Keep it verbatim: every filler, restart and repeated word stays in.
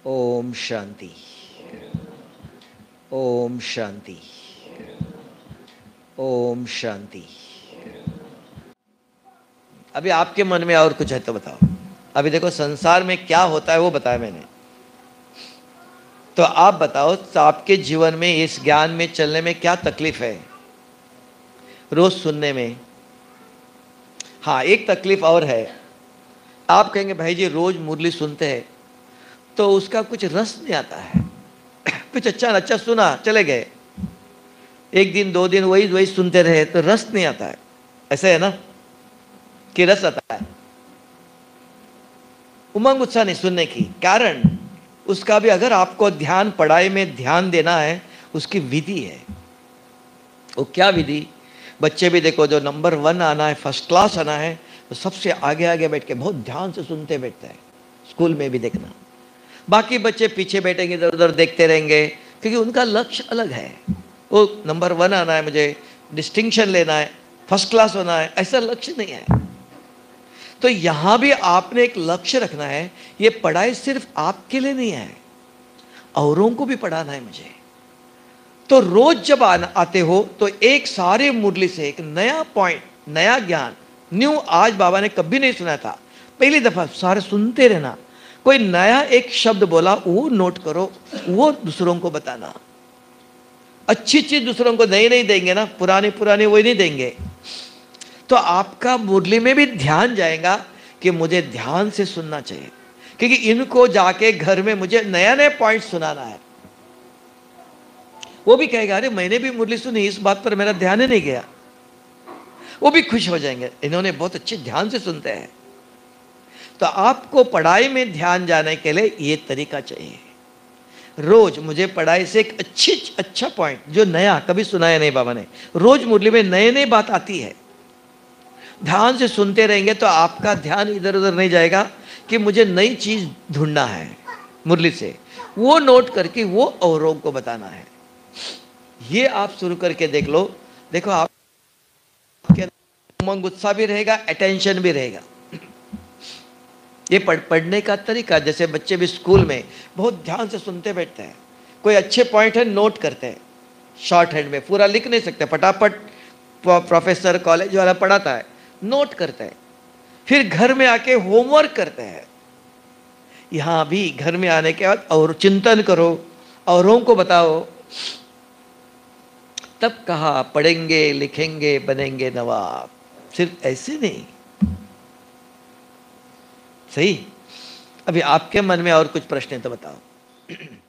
ओम शांति। ओम शांति। ओम शांति। अभी आपके मन में और कुछ है तो बताओ। अभी देखो संसार में क्या होता है वो बताया मैंने, तो आप बताओ तो आपके जीवन में इस ज्ञान में चलने में क्या तकलीफ है रोज सुनने में। हाँ, एक तकलीफ और है। आप कहेंगे भाई जी रोज मुरली सुनते हैं तो उसका कुछ रस नहीं आता है। कुछ अच्छा अच्छा सुना चले गए, एक दिन दो दिन वही वही सुनते रहे तो रस नहीं आता है। ऐसा है ना कि रस आता है, उमंग उत्साह नहीं सुनने की। कारण उसका भी, अगर आपको ध्यान पढ़ाई में ध्यान देना है उसकी विधि है। वो क्या विधि? बच्चे भी देखो, जो नंबर वन आना है, फर्स्ट क्लास आना है, तो सबसे आगे आगे बैठ के बहुत ध्यान से सुनते बैठता है। स्कूल में भी देखना, बाकी बच्चे पीछे बैठेंगे, इधर उधर देखते रहेंगे, क्योंकि उनका लक्ष्य अलग है। वो नंबर वन आना है, मुझे डिस्टिंक्शन लेना है, फर्स्ट क्लास होना है, ऐसा लक्ष्य नहीं है। तो यहां भी आपने एक लक्ष्य रखना है। ये पढ़ाई सिर्फ आपके लिए नहीं है, औरों को भी पढ़ाना है मुझे। तो रोज जब आना आते हो तो एक सारे मुरली से एक नया पॉइंट, नया ज्ञान, न्यू, आज बाबा ने कभी नहीं सुना था, पहली दफा सारे सुनते रहना। कोई नया एक शब्द बोला वो नोट करो, वो दूसरों को बताना। अच्छी चीज दूसरों को नई नहीं देंगे ना, पुरानी पुरानी वही नहीं देंगे। तो आपका मुरली में भी ध्यान जाएगा कि मुझे ध्यान से सुनना चाहिए, क्योंकि इनको जाके घर में मुझे नया नया पॉइंट सुनाना है। वो भी कहेगा अरे मैंने भी मुरली सुनी, इस बात पर मेरा ध्यान ही नहीं गया। वो भी खुश हो जाएंगे, इन्होंने बहुत अच्छे ध्यान से सुनते हैं। तो आपको पढ़ाई में ध्यान जाने के लिए ये तरीका चाहिए। रोज मुझे पढ़ाई से एक अच्छी अच्छा पॉइंट जो नया कभी सुनाया नहीं बाबा ने, रोज मुरली में नए नई बात आती है। ध्यान से सुनते रहेंगे तो आपका ध्यान इधर उधर नहीं जाएगा कि मुझे नई चीज ढूंढना है मुरली से, वो नोट करके वो औरों को बताना है। ये आप शुरू करके देख लो। देखो आपके उमंग उत्साह भी रहेगा, अटेंशन भी रहेगा। ये पढ़ पढ़ने का तरीका, जैसे बच्चे भी स्कूल में बहुत ध्यान से सुनते बैठते हैं, कोई अच्छे पॉइंट है नोट करते हैं, शॉर्ट हैंड में पूरा लिख नहीं सकते, फटाफट प्रोफेसर कॉलेज वाला पढ़ाता है, नोट करते हैं, फिर घर में आके होमवर्क करते हैं। यहां भी घर में आने के बाद और चिंतन करो, औरों को बताओ, तब कहा पढ़ेंगे लिखेंगे बनेंगे नवाब। सिर्फ ऐसे नहीं, सही। अभी आपके मन में और कुछ प्रश्न है तो बताओ।